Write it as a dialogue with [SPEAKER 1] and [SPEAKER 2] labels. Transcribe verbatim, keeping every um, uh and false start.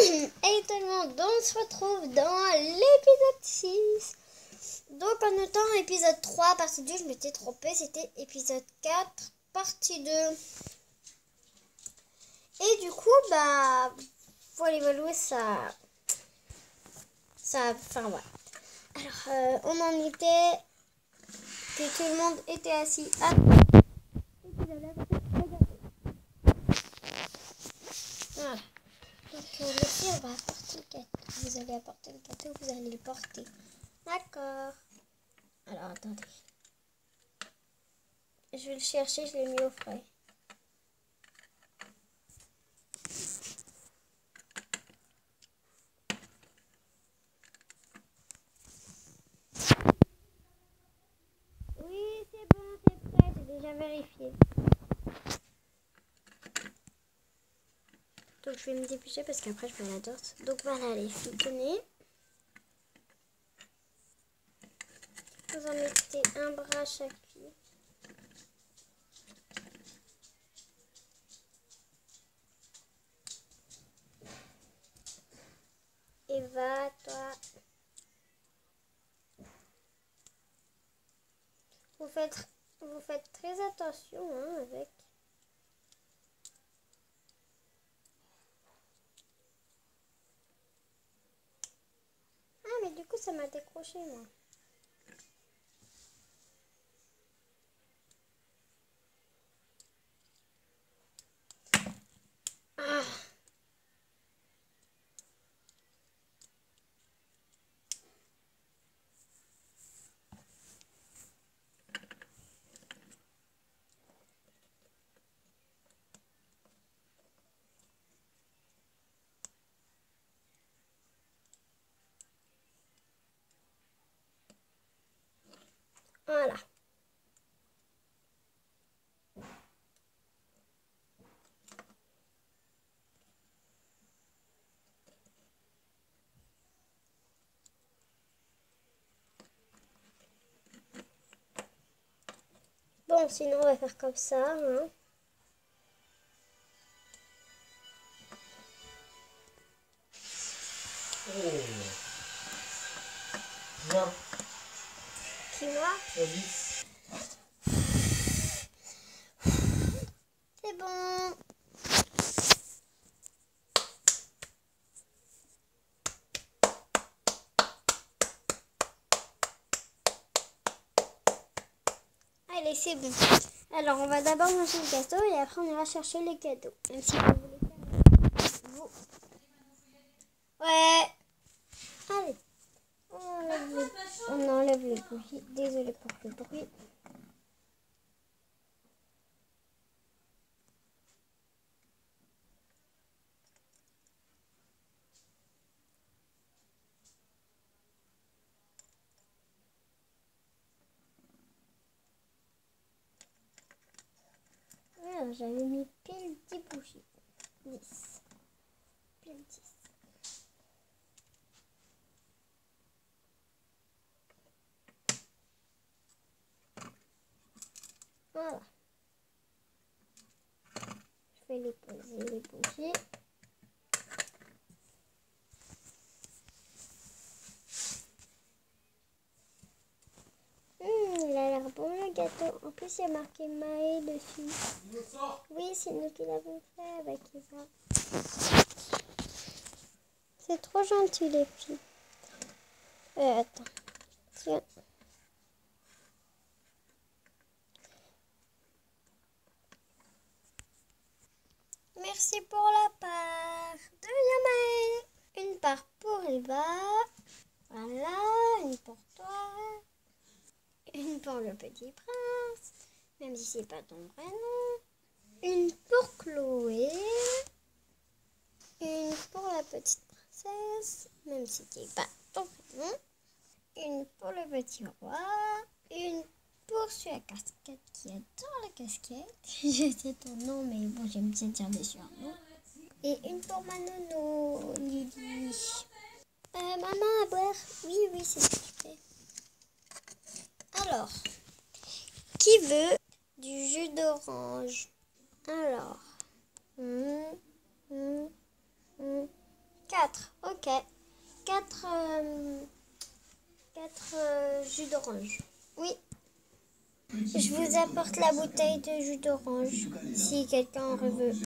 [SPEAKER 1] Et tout le monde, on se retrouve dans l'épisode six. Donc en notant épisode trois, partie deux, je m'étais trompée, c'était épisode quatre, partie deux. Et du coup, bah, faut aller évaluer ça. Ça, enfin voilà. Alors, euh, on en était que tout le monde était assis à... Et qu'ils allaient apporter le gâteau. Voilà. Donc euh, les filles, on va apporter le gâteau. Vous allez apporter le gâteau, vous allez le porter. D'accord. Alors, attendez. Je vais le chercher, je l'ai mis au frais. Oui, c'est bon, c'est prêt, j'ai déjà vérifié. Donc je vais me dépêcher parce qu'après je fais la torte. Donc voilà les filles, tenez. Vous en mettez un bras à chaque fille. Eva, toi. Vous faites, vous faites très attention hein, avec. Ah mais du coup ça m'a décroché moi. Ah. Voilà. Bon, sinon on va faire comme ça. Hein.
[SPEAKER 2] Oh. Viens.
[SPEAKER 1] Qui moi?
[SPEAKER 2] Vas-y.
[SPEAKER 1] C'est bon. Allez, c'est bon. Alors, on va d'abord manger le gâteau et après on ira chercher les cadeaux. Même si vous voulez faire vous. Ouais. Allez. On enlève les, on enlève les bougies. Désolée pour le bruit. Alors, j'avais mis pile dix bougies. dix. Pile dix. Voilà. Je vais les poser, les bougies. Mmh, il a l'air bon le gâteau. En plus, il y a marqué Maë dessus. Oui, c'est nous qui l'avons fait avec Eva. C'est trop gentil, les filles. Euh, attends. Tiens. Merci pour la part de Yamae. Une part pour Eva. Voilà, une pour toi. Une pour le petit prince. Même si c'est pas ton vrai nom. Une pour Chloé. Une pour la petite princesse. Même si c'est pas ton vrai nom. Une pour le petit roi. Une pour celui à casquette qui adore la casquette. Je sais ton nom, mais bon, j'aime bien dire mes surnoms. Et une pour ma nono, Lily. Euh, maman, à boire? Oui, oui, c'est ce que je fais. Alors, qui veut du jus d'orange? Alors, hum, hum, hum. quatre, ok. quatre, euh, quatre euh, jus d'orange. Oui. Je vous apporte la bouteille de jus d'orange si quelqu'un en veut.